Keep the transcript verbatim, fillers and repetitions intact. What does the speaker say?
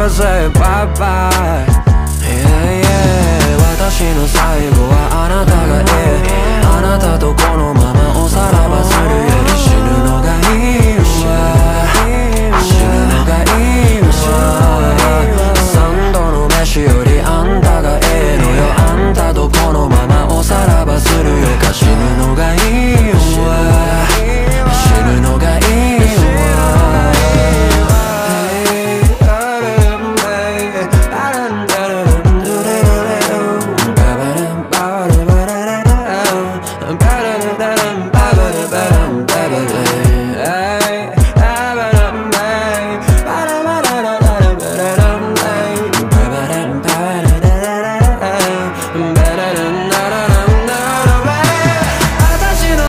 say bye bye yeah, yeah 私の最後はあなたがいいあなたとこの